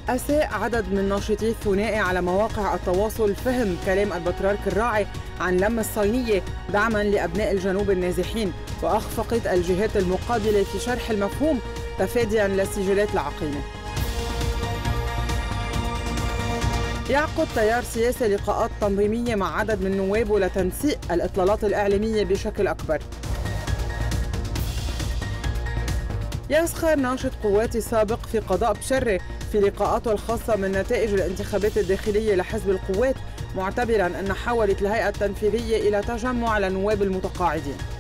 أساء عدد من ناشطي الثنائي على مواقع التواصل فهم كلام البطريرك الراعي عن لم الصينية دعما لأبناء الجنوب النازحين، وأخفقت الجهات المقابلة في شرح المفهوم تفاديا للسجلات العقيمة. يعقد تيار سياسي لقاءات تنظيمية مع عدد من نوابه لتنسيق الإطلالات الإعلامية بشكل أكبر. يسخر ناشط قواتي سابق في قضاء بشرة في لقاءاته الخاصة من نتائج الانتخابات الداخلية لحزب القوات، معتبرا أن حولت الهيئة التنفيذية إلى تجمع لنواب المتقاعدين.